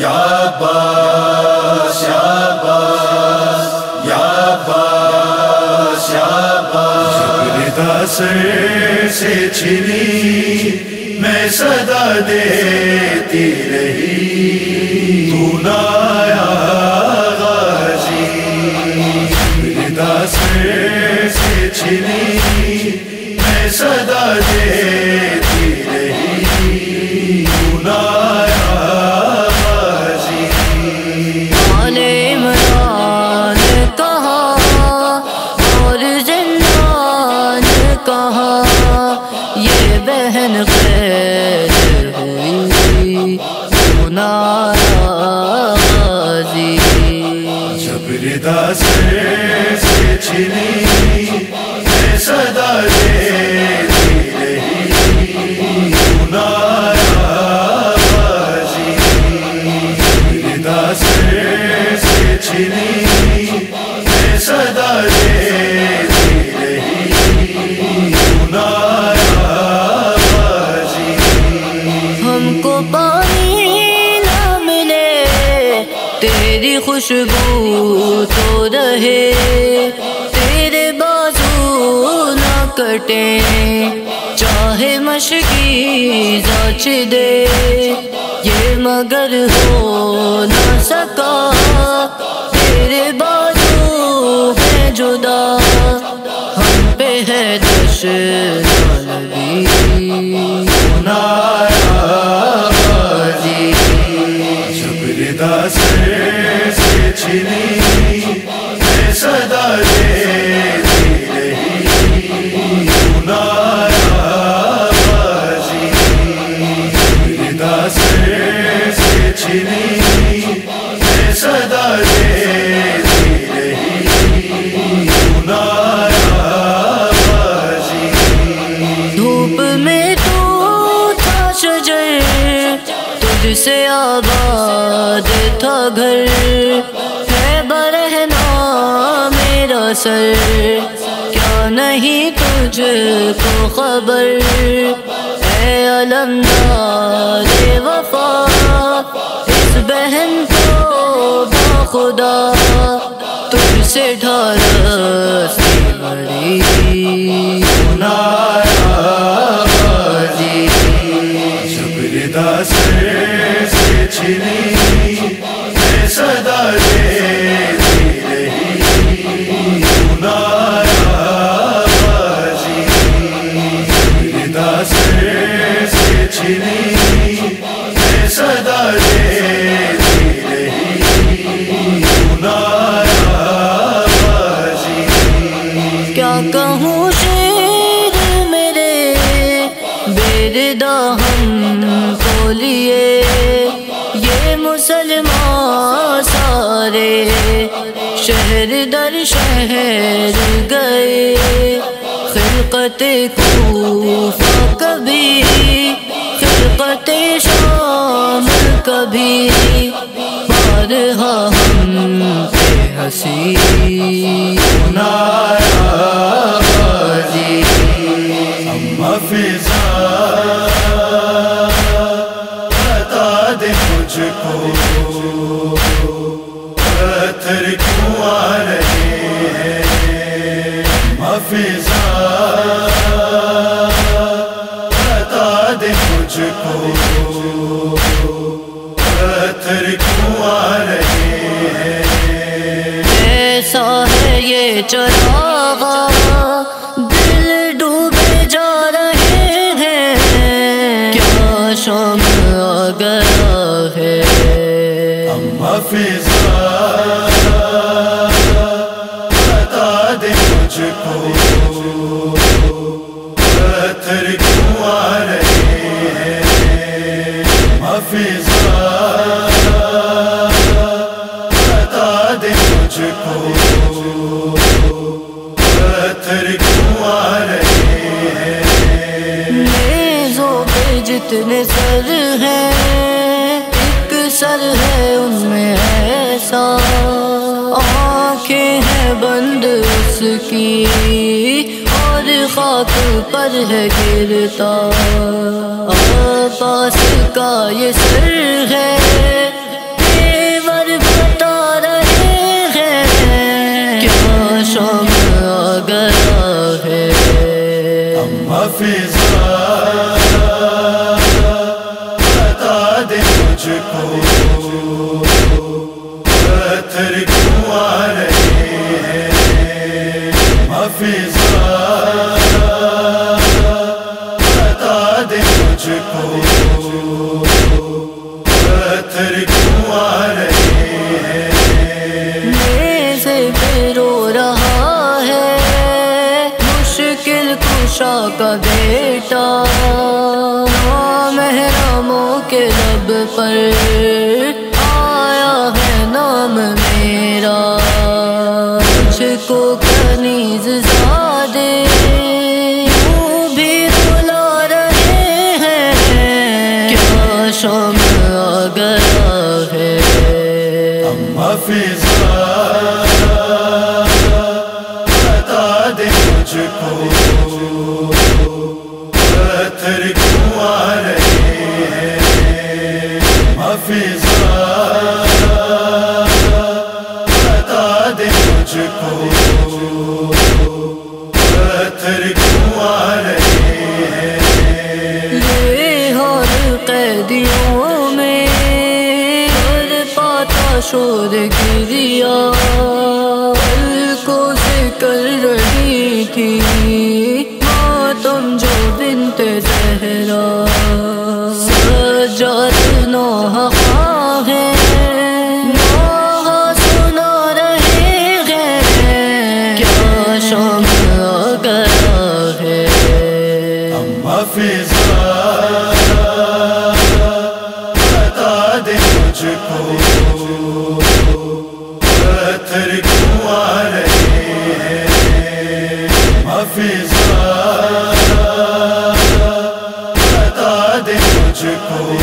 یا عباس یا عباس یا عباس یا عباس، جب ردا سر سے چھنی میں صدا دیتی رہی، تو نہ آیا غازی، جب ردا سر سے چھنی میں صدا دیتی رہی، تو نہ آیا غازی۔ آل عمران کہا اور زندان کہا، یہ بہن قید ہوئی تو نہ آیا غازی، جب ردا سر سے چھنی میں صدا دیتی رہی، تو نہ آیا غازی، ردا سر سے چھنی میں صدا دیتی رہی، تو نہ آیا غازی۔ ہم کو پانی نہ ملے تیری خوشبو تو رہے، تیرے بازو نہ کٹے چاہے مشکی زاچ دے، یہ مگر ہو نہ سکا تیرے بازو ہے جدا، ہم پہ ہے دشنالوی نہ آیا غازی، جب ردا سر سے چھنی میں صدا دیتی رہی، تو نہ آیا غازی، ردا سر سے چھنی میں صدا دیتی رہی، تو نہ آیا غازی۔ دھوپ میں تو تھا شجر، تجھ سے آباد تھا گھر، ہے برہنا میرا سر، کیا نہیں تجھ کو خبر، اے علمدار وفا اس بہن کو باخدا، تجھ سے ڈھارس بڑی نہ آیا غازی، جب ردا سر سے چھنی میں صدا دیتی رہی، تو نہ آیا غازی، ردا سر سے چھنی میں صدا دیتی رہی، تو نہ آیا غازی۔ کیا کہوں شیر میرے بیردا ہم کو لیے، یہ مسلمان سارے شہر در شہر گئے، خلقت کوفہ کبھی خلقت شام کبھی، بارہا ہم پہ ہنسی نہ آیا غازی، اما فضا بتا دے مجھ کو پتھر کیوں آ رہے ہیں، اما فضا بتا دے مجھ کو پتھر کیوں آ رہے ہیں، ایسا ہے یہ چراغ دل ڈوبے جا رہے ہیں، کیا شام آ گیا ہے، اما فضا بتا دے مجھ کو پتھر کیوں آ رہے ہیں، اما فضا بتا دے مجھ کو پتھر کیوں آ رہے ہیں، نیزوں پہ جتنے سر ہیں ایک سر ہے ان میں ایسا، آنکھیں ہیں بند اس کی اور خاک پر ہے گرتا، عباس کا یہ سر ہے ہے اما فضا بتا دے مجھ کو پتھر کیوں آ رہے ہیں اما فضا بتا دے مجھ کو پتھر کیوں آ رہے ہیں نیزے پہ رو رہا ہے مشکل کشا کا بیٹا محرموں کے لب پر آیا ہے نام میرا مجھ کو کنیز زادے یوں بھی رلا رہے ہیں کیا شام آ گیا ہے اما فضا بتا دے مجھ کو پتھر کیوں آ رہے ہیں اما فضا بتا دے مجھ کو پتھر کیوں آ رہے ہیں یہ حال قیدیوں میں ہر پاتا شور گریا پلکوں سے کر رہی تھی ماتم جو بنت زہرا سجاد نوح خواہ ہے نوح سنا رہے ہیں کیا شام آ گیا ہے اما فضا بتا دے مجھ کو پتھر کیوں آ رہے ہیں اما فضا بتا دے مجھ کو